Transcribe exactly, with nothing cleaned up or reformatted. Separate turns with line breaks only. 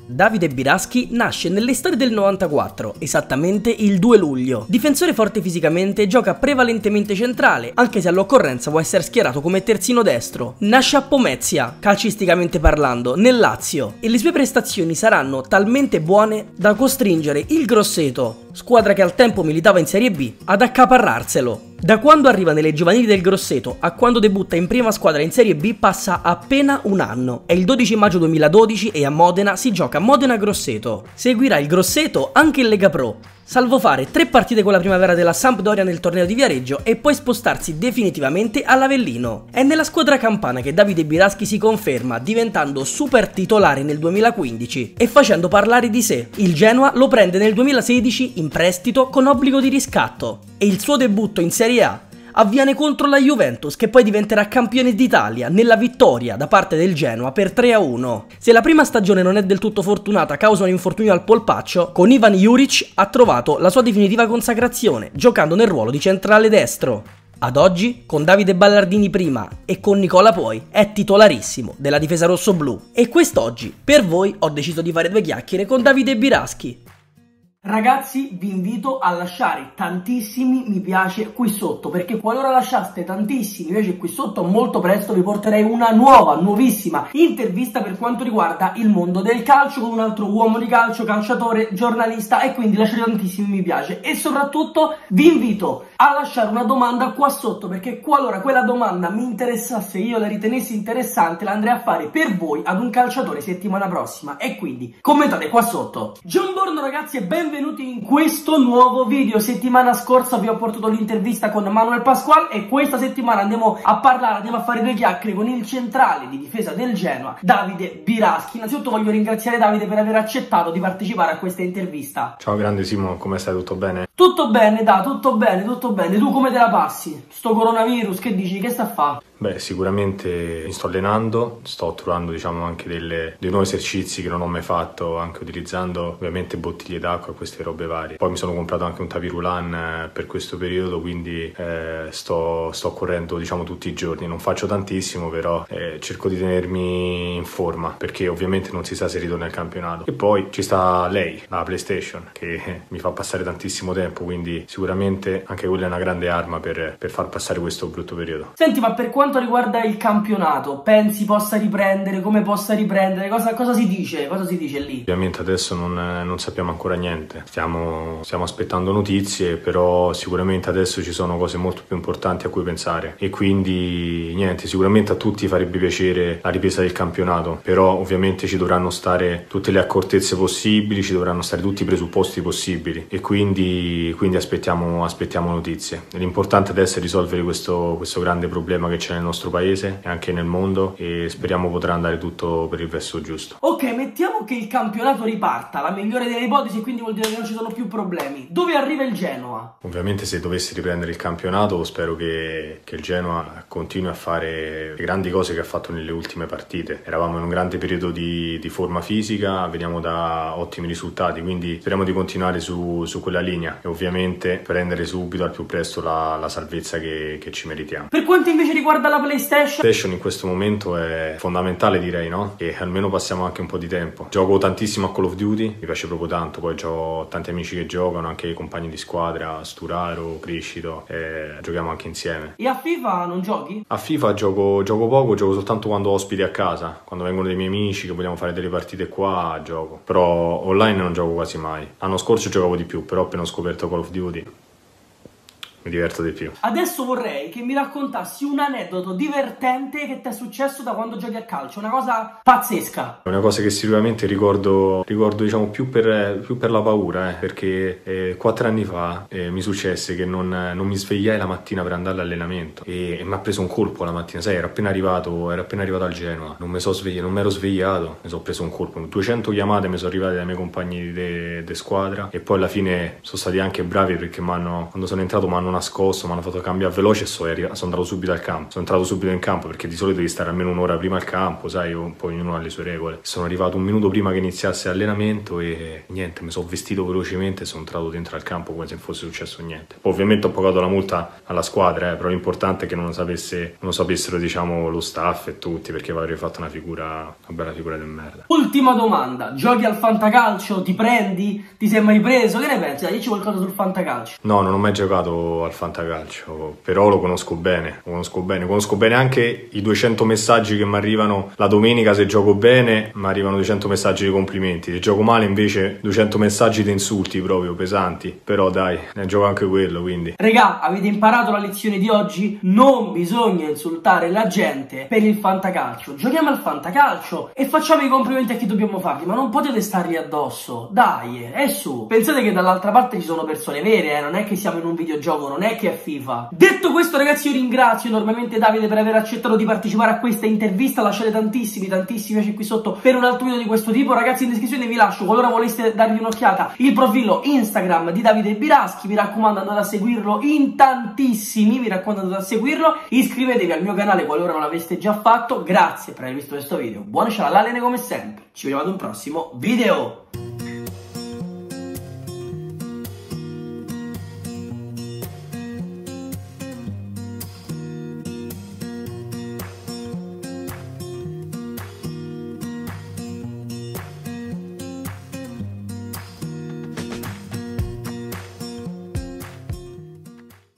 Davide Biraschi nasce nell'estate del novantaquattro, esattamente il due luglio. Difensore forte fisicamente, gioca prevalentemente centrale, anche se all'occorrenza può essere schierato come terzino destro. Nasce a Pomezia, calcisticamente parlando, nel Lazio, e le sue prestazioni saranno talmente buone da costringere il Grosseto, squadra che al tempo militava in Serie B, ad accaparrarselo. Da quando arriva nelle giovanili del Grosseto a quando debutta in prima squadra in Serie B passa appena un anno. È il dodici maggio duemiladodici e a Modena si gioca Modena-Grosseto. Seguirà il Grosseto anche in Lega Pro, salvo fare tre partite con la primavera della Sampdoria nel torneo di Viareggio e poi spostarsi definitivamente all'Avellino. È nella squadra campana che Davide Biraschi si conferma, diventando super titolare nel duemilaquindici e facendo parlare di sé. Il Genoa lo prende nel duemilasedici in prestito con obbligo di riscatto e il suo debutto in Serie A avviene contro la Juventus, che poi diventerà campione d'Italia nella vittoria da parte del Genoa per tre a uno. Se la prima stagione non è del tutto fortunata a causa di un infortunio al polpaccio, con Ivan Juric ha trovato la sua definitiva consacrazione, giocando nel ruolo di centrale destro. Ad oggi, con Davide Ballardini prima e con Nicola poi, è titolarissimo della difesa rossoblù. E quest'oggi, per voi, ho deciso di fare due chiacchiere con Davide Biraschi. Ragazzi, vi invito a lasciare tantissimi mi piace qui sotto, perché qualora lasciaste tantissimi mi piace qui sotto, molto presto vi porterei una nuova, nuovissima intervista per quanto riguarda il mondo del calcio con un altro uomo di calcio, calciatore, giornalista, e quindi lasciate tantissimi mi piace. E soprattutto vi invito a lasciare una domanda qua sotto, perché qualora quella domanda mi interessasse e io la ritenessi interessante, la andrei a fare per voi ad un calciatore settimana prossima, e quindi commentate qua sotto. Buongiorno ragazzi e benvenuti Benvenuti in questo nuovo video. Settimana scorsa vi ho portato l'intervista con Manuel Pasqual e questa settimana andiamo a parlare, andiamo a fare due chiacchiere con il centrale di difesa del Genoa, Davide Biraschi. Innanzitutto voglio ringraziare Davide per aver accettato di partecipare a questa intervista.
Ciao grande Simo, come stai? Tutto bene?
Tutto bene, da, tutto bene, tutto bene. Tu come te la passi? Sto coronavirus, che dici? Che sta a fare?
Beh, sicuramente mi sto allenando, sto trovando diciamo anche delle, dei nuovi esercizi che non ho mai fatto, anche utilizzando ovviamente bottiglie d'acqua e queste robe varie. Poi mi sono comprato anche un tapirulan eh, per questo periodo, quindi eh, sto, sto correndo diciamo tutti i giorni. Non faccio tantissimo, però eh, cerco di tenermi in forma, perché ovviamente non si sa se ritorna al campionato. E poi ci sta lei, la PlayStation, che eh, mi fa passare tantissimo tempo, quindi sicuramente anche quella è una grande arma per, per far passare questo brutto periodo.
Senti, ma per quanto Per quanto riguarda il campionato, pensi possa riprendere, come possa riprendere, cosa, cosa si dice, cosa si dice lì?
Ovviamente adesso non, non sappiamo ancora niente, stiamo, stiamo aspettando notizie, però sicuramente adesso ci sono cose molto più importanti a cui pensare e quindi niente, sicuramente a tutti farebbe piacere la ripresa del campionato, però ovviamente ci dovranno stare tutte le accortezze possibili, ci dovranno stare tutti i presupposti possibili e quindi, quindi aspettiamo, aspettiamo notizie. L'importante adesso è risolvere questo, questo grande problema che c'è nel nostro paese e anche nel mondo, e speriamo potrà andare tutto per il verso giusto.
Ok, mettiamo che il campionato riparta, la migliore delle ipotesi, quindi vuol dire che non ci sono più problemi. Dove arriva il Genoa?
Ovviamente se dovesse riprendere il campionato spero che, che il Genoa continui a fare le grandi cose che ha fatto nelle ultime partite. Eravamo in un grande periodo di, di forma fisica, veniamo da ottimi risultati, quindi speriamo di continuare su, su quella linea e ovviamente prendere subito al più presto la, la salvezza che, che ci meritiamo.
Per quanto invece riguarda la PlayStation?
PlayStation in questo momento è fondamentale, direi, no? Che almeno passiamo anche un po' di tempo. Gioco tantissimo a Call of Duty, mi piace proprio tanto, poi ho tanti amici che giocano, anche i compagni di squadra, Sturaro, Criscito, e giochiamo anche insieme.
E a FIFA non giochi?
A FIFA gioco, gioco poco, gioco soltanto quando ho ospiti a casa, quando vengono dei miei amici che vogliamo fare delle partite qua, gioco. Però online non gioco quasi mai. L'anno scorso giocavo di più, però appena ho scoperto Call of Duty mi diverto di più.
Adesso vorrei che mi raccontassi un aneddoto divertente che ti è successo da quando giochi a calcio, una cosa pazzesca.
È una cosa che sicuramente ricordo, ricordo diciamo più per, più per la paura, eh, perché eh, quattro anni fa eh, mi successe che non, non mi svegliai la mattina per andare all'allenamento e, e mi ha preso un colpo la mattina, sai, ero appena arrivato, ero appena arrivato al Genoa, non mi so svegliato, non mi ero svegliato, mi sono preso un colpo, duecento chiamate mi sono arrivate dai miei compagni di squadra e poi alla fine sono stati anche bravi perché quando sono entrato mi hanno hanno nascosto, mi hanno fatto cambiare veloce e sono, sono andato subito al campo. Sono entrato subito in campo perché di solito devi stare almeno un'ora prima al campo, sai, poi ognuno ha le sue regole. Sono arrivato un minuto prima che iniziasse l'allenamento e niente, mi sono vestito velocemente e sono entrato dentro al campo come se non fosse successo niente. Poi ovviamente ho pagato la multa alla squadra, eh, però l'importante è che non lo, sapesse, non lo sapessero, diciamo, lo staff e tutti, perché avrei fatto una figura, una bella figura di merda.
Ultima domanda, giochi al fantacalcio? Ti prendi? Ti sei mai preso? Che ne pensi? Dai, dici qualcosa sul fantacalcio.
No, non ho mai giocato al fantacalcio, però lo conosco bene, lo conosco bene, conosco bene anche i duecento messaggi che mi arrivano la domenica. Se gioco bene mi arrivano duecento messaggi di complimenti, se gioco male invece duecento messaggi di insulti proprio pesanti, però dai, ne gioco anche quello, quindi.
Regà, avete imparato la lezione di oggi? Non bisogna insultare la gente per il fantacalcio, giochiamo al fantacalcio e facciamo i complimenti a chi dobbiamo farli, ma non potete stargli addosso, dai, è su. Pensate che dall'altra parte ci sono persone vere, eh? Non è che siamo in un videogioco, non è che è FIFA. Detto questo ragazzi, io ringrazio enormemente Davide per aver accettato di partecipare a questa intervista, lasciate tantissimi tantissimi piace qui sotto per un altro video di questo tipo. Ragazzi, in descrizione vi lascio, qualora voleste dargli un'occhiata, il profilo Instagram di Davide Biraschi, mi raccomando andate a seguirlo in tantissimi, mi raccomando andate a seguirlo, iscrivetevi al mio canale qualora non l'aveste già fatto. Grazie per aver visto questo video, buona scialalane come sempre, ci vediamo ad un prossimo video.